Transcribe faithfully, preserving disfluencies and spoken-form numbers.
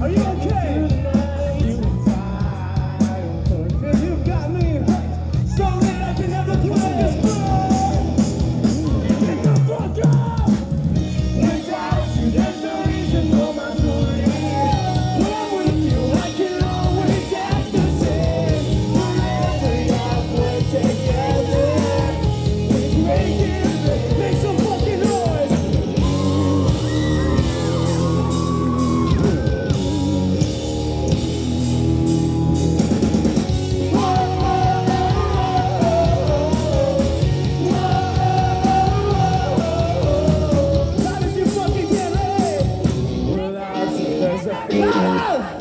Are you okay? You you got me so that I can never play this ball. Get the fuck up! Without you, there's no reason for my story. When I'm with you, I can always act the same. Forever, yeah, we're together. We make it, make some fucking noise. How did you fucking get laid? Without you, there's a